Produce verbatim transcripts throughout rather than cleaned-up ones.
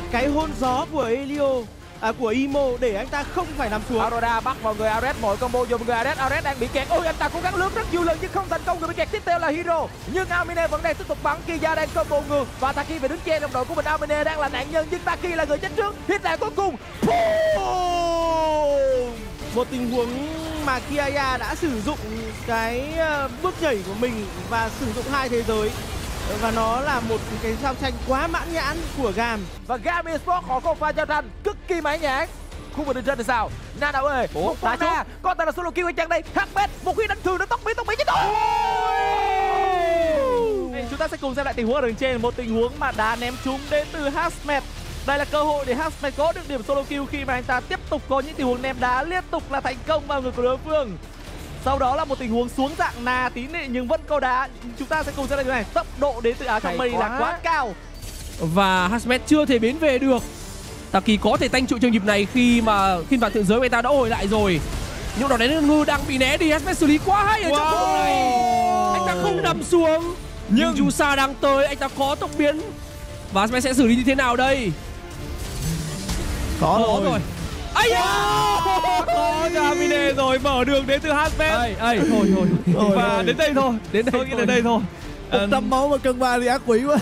cái hôn gió của Elio, à, của Imo để anh ta không phải nằm xuống. Aurora bắt vào người Ares, mọi combo dùng người Ares. Ares đang bị kẹt. Ôi, anh ta cố gắng lướt rất nhiều lần nhưng không thành công. Người bị kẹt tiếp theo là Hero, nhưng Amine vẫn đang tiếp tục bắn. Kia đang combo ngược và Taki về đứng trên đồng đội của mình. Amine đang là nạn nhân nhưng Taki là người chết trước. Hit lại cuối cùng. Một tình huống mà Kiaya đã sử dụng cái bước nhảy của mình và sử dụng hai thế giới, và nó là một cái giao tranh quá mãn nhãn của Gam. Và Gam Esports họ có pha giao tranh cực kỳ mãn nhãn. Khu vực đường trên thì sao? Nana ơi, một pha na, có tay là solo kill ở chân đây. hát pê một khi đánh thường nó tốc biến tốc biến chứ thôi. Chúng ta sẽ cùng xem lại tình huống ở đường trên, một tình huống mà đá ném trúng đến từ Hasmet. Đây là cơ hội để Hasmet có được điểm solo kill khi mà anh ta tiếp tục có những tình huống ném đá liên tục là thành công vào người của đối phương. Sau đó là một tình huống xuống dạng nà tí nị nhưng vẫn câu đá. Chúng ta sẽ cùng xem lại điều này. Tốc độ đến từ áo trong mây là quá cao. Và Hasmet chưa thể biến về được. Taki có thể tanh trụ trường nhịp này khi mà khiên vàng thượng giới của anh ta đã hồi lại rồi. Nhưng đó đến ngư đang bị né đi. Hasmet xử lý quá hay ở trong vùng này. Anh ta không nằm xuống. Nhưng Jusa đang tới, anh ta có tốc biến. Và Hasmet sẽ xử lý như thế nào đây? Có rồi, rồi. Ây da! Có Amine rồi, mở đường đến từ Hasmet. Ây, ây, thôi thôi. Rồi, và rồi. Đến đây thôi, đến đây tôi nghĩ đến đây thôi. Một trăm máu mà cân ba thì ác quỷ quá.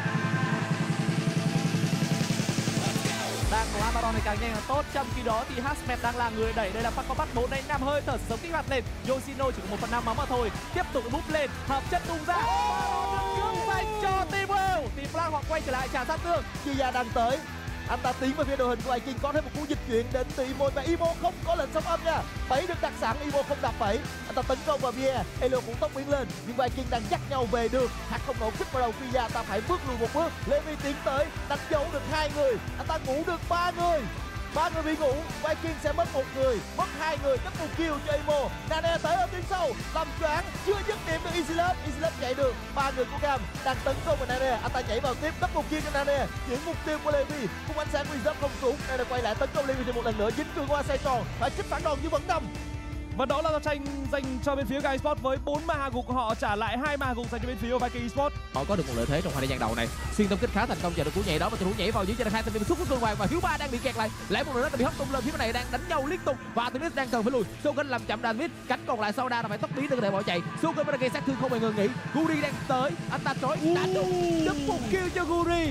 Đang có Abaddon này càng nhanh càng tốt. Trong khi đó thì Hasmet đang là người đẩy. Đây là Paco bắt bốn đánh năm hơi thở sống kích hoạt lên. Yoshino chỉ có một phần năm máu mà thôi. Tiếp tục búp lên, hợp chất tung ra. Cương dành cho Team World. Team Black họ quay trở lại trả sát thương. Kia đang tới. Anh ta tiến vào phía đội hình của Viking, có thêm một cú dịch chuyển đến từ Imo và Imo không có lệnh sóng âm nha. Bẫy được đặt sẵn, Imo không đập bẫy. Anh ta tấn công vào bia, Elo cũng tốc biến lên nhưng Viking đang dắt nhau về được. Hạt không nổ kích vào đầu Kia, anh ta phải bước lùi một bước. Levi tiến tới, đánh dấu được hai người, anh ta ngủ được ba người. Ba người bị ngủ, Viking sẽ mất một người, mất hai người, cấp một kill cho Imo. Nane tới ở tuyến sau, làm choáng, chưa dứt điểm được Easylove, Easylove chạy được. Ba người của Gam đang tấn công vào Nane, anh ta nhảy vào tiếp, cấp một kill cho Nane. Chuyển mục tiêu của Levi, cùng ánh sáng Reserve không trúng, Nane quay lại tấn công Levi thêm một lần nữa, dính cường qua xoay tròn, phải kích phản đòn nhưng vẫn nằm. Và đó là giao tranh dành cho bên phía Gam Esports với bốn ma hạ gục của họ trả lại hai ma hạ gục dành cho bên phía Viking Esports. Họ có được một lợi thế trong hai giai đoạn đầu này. Xuyên tâm kích khá thành công, chờ được cú nhảy đó và thủ nhảy vào dưới chân hai tên xúc của cơn hoàng và Hiếu Ba đang bị kẹt lại. Lại một lần nữa đã bị hất tung lên, phía bên này đang đánh nhau liên tục và Artemis đang cần phải lùi. Soken làm chậm David, cánh còn lại sau đa là phải tốc biến để có thể bỏ chạy. Soken vẫn đang gây sát thương không hề ngừng nghỉ. Guri đang tới, anh ta trói đã trúng, đứt một kill cho Guri.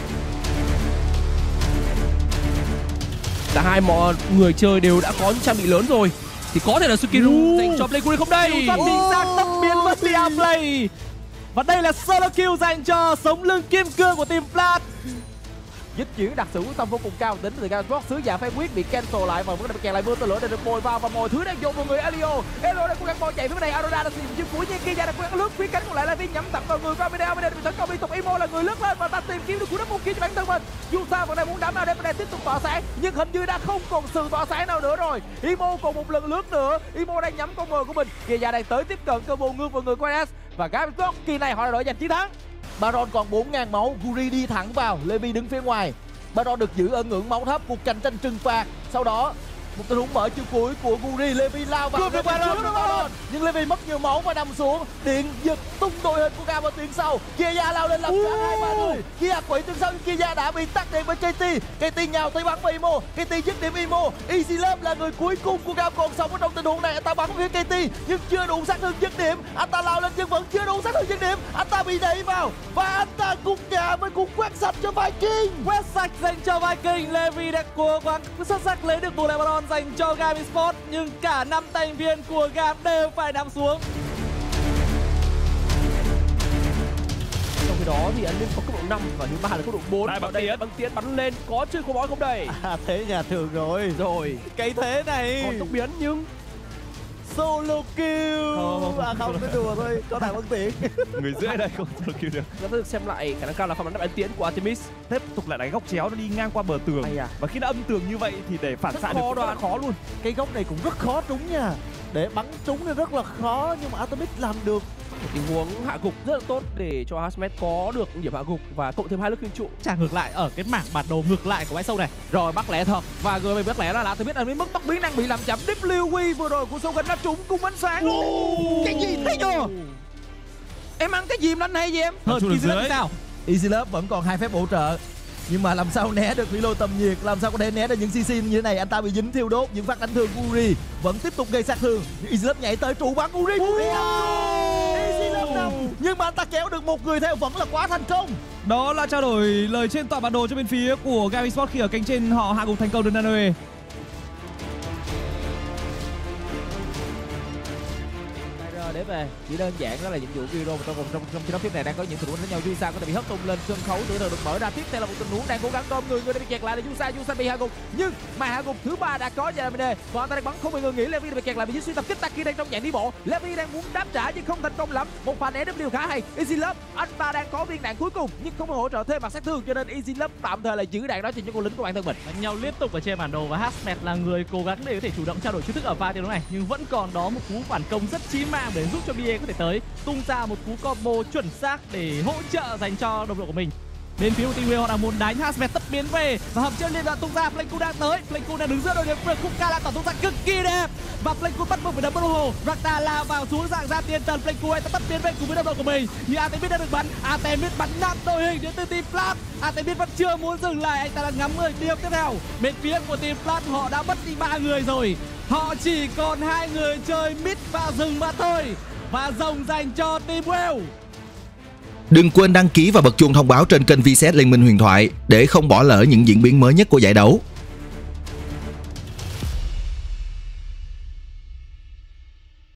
Cả hai mọi người chơi đều đã có những trang bị lớn rồi. Thì có thể là Sukiru dành cho Playcool không đây? Rất chính xác, tốc biến mất Tia Play. Và đây là solo kill dành cho sống lưng kim cương của team Black. Dịch chuyển đặc sự quyết tâm vô cùng cao tính từ Gam Esports, sứ giả phép quyết bị cancel lại và vẫn đang kẹt lại mưa tên lửa để được bồi vào và mọi thứ đang dồn vào người Elio. Elio đang cố gắng bỏ chạy phía bên này, Aurora đã sử dụng chiếc mũi nhưng Kia đang cố gắng lướt phía cánh còn lại là viên nhắm tặng vào người Amine. Amine bị tấn công liên tục, Imo là người lướt lên và ta tìm kiếm được cú đấm một kia cho bản thân mình. Jusa vẫn đang muốn đấm Ares, bên này tiếp tục tỏa sáng nhưng hình như đã không còn sự tỏa sáng nào nữa rồi. Imo còn một lần lướt nữa, Imo đang nhắm con mồi của mình. Kia đang tới tiếp cận cơ bộ ngược vào người của Ares và Gam Esports kỳ này họ đã đội giành chiến thắng. Baron còn bốn nghìn máu, Guri đi thẳng vào, Levi đứng phía ngoài. Baron được giữ ở ngưỡng máu thấp, cuộc cạnh tranh trừng phạt. Sau đó một tình huống mở chiều cuối của Guri, Levi lao vào được Baron, được Baron. Nhưng Levi mất nhiều máu và nằm xuống. Điện giật tung đội hình của Gam ở tuyến sau. Kia lao lên làm choáng hai ba người. Kia quẩy tuyến sau nhưng Kia đã bị tắt điện với ca tê. ca tê nhào tới bắn vào Imo, ca tê dứt điểm Imo. Easylove là người cuối cùng của Gam còn sống ở trong tình huống này. Anh ta bắn phía ca tê nhưng chưa đủ sát thương dứt điểm. Anh ta lao lên nhưng vẫn chưa đủ sát thương dứt điểm. Anh ta bị đẩy vào và anh ta cùng cả với cú quét sạch cho Viking. Quét sạch dành cho Viking. Levi đã cố gắng xuất sắc lấy được bù lại Baron dành cho Gam Esports nhưng cả năm thành viên của Gam đều phải nằm xuống. Trong khi đó thì Anlin có cấp độ năm và thứ ba là cấp độ bốn. Lại Ở đây băng tiến bắn lên, có chưa có bói không đây? À, thế nhà thường rồi. Rồi, Cái thế này còn tốc biến nhưng Solo kill. Không, không, À không, cái đùa thôi, có thằng băng tiện. Người dưới đây không solo kill được. chúng ta được xem lại khả năng cao là phán đoán đáp án tiến của Artemis. Tiếp tục lại đánh góc chéo, nó đi ngang qua bờ tường. Ây à. Và khi nó âm tường như vậy thì để phản Rất xạ khó được rất là đoán. khó luôn. Cái góc này cũng rất khó trúng nha. Để bắn trúng thì rất là khó nhưng mà Artemis làm được. Một tình huống hạ gục rất là tốt để cho Hasmet có được điểm hạ gục và cộng thêm hai lớp khiên trụ. trả ngược lại ở cái mảng bản đồ ngược lại của bãi sâu này. Rồi bắt lẻ thật và người bị bắt lẻ là là tôi biết anh mất tốc biến đang bị làm chậm. W W vừa rồi của Soken đã trúng cung ánh sáng. Cái gì thấy chưa? Em ăn cái gì mà anh hay gì em? Hơn xuống Easylove dưới. sao? Easylove vẫn còn hai phép bổ trợ. Nhưng mà làm sao né được Philo tầm nhiệt, làm sao có thể né được những xê xê như thế này. Anh ta bị dính thiêu đốt, những phát đánh thương của Uri vẫn tiếp tục gây sát thương. EasyLab nhảy tới trụ bắn Uri. EasyLab nằm, nhưng mà anh ta kéo được một người theo vẫn là quá thành công. Đó là trao đổi lời trên tọa bản đồ cho bên phía của Gam Esports khi ở cánh trên họ hạ gục thành công được Nanoe. Để về chỉ đơn giản đó là nhiệm vụ Giro trong vòng trong trong chiến đấu tiếp này đang có những tình huống đánh nhau. Yusa có thể bị hất tung lên sân khấu, từ từ được mở ra. Tiếp theo là một tình huống đang cố gắng đom người, người đã bị kẹt lại là Yusa. Yusa bị hạ gục, nhưng mà hạ gục thứ ba đã có Yamine, còn anh ta đang bắn không bị ngừng nghỉ. Levi bị kẹt lại bị dưới suy tập kích. Taki đang trong dạng đi bộ, Levi đang muốn đáp trả nhưng không thành công lắm. Một pha né W khá hay. EasyLab anh ta đang có viên đạn cuối cùng nhưng không hỗ trợ thêm mặt sát thương, cho nên EasyLab tạm thời là giữ đạn đó cho những con lính của bản thân mình. Đánh nhau liên tục ở trên bản đồ và Hasmet là người cố gắng để có thể chủ động trao đổi chiêu thức ở pha chiến đấu này, nhưng vẫn còn đó một cú phản công rất chí mạng để giúp cho bê a có thể tới tung ra một cú combo chuẩn xác để hỗ trợ dành cho đồng đội của mình. Bên phía của team Will họ đang muốn đánh, Hasmet tất biến về và hầm chân liên đoạn tung ra. Pleiku đang tới, Pleiku đang đứng giữa đội điểm phường, Kuka là tỏ tung ra cực kỳ đẹp và Pleiku bắt buộc phải đấm vào hồ. Rakta lao vào xuống dạng ra tiền tần, Pleiku anh ta tất biến về cùng với đồng đội của mình, nhưng Artemis đã được bắn. Artemis bắn nặng đội hình đến từ team Flat. Artemis vẫn chưa muốn dừng lại, anh ta đang ngắm người tiêu tiếp theo. Bên phía của team Flat họ đã mất đi ba người rồi, họ chỉ còn hai người chơi mid và rừng mà thôi, và rồng dành cho team Well. Đừng quên đăng ký và bật chuông thông báo trên kênh vê xê ét Liên minh huyền thoại để không bỏ lỡ những diễn biến mới nhất của giải đấu.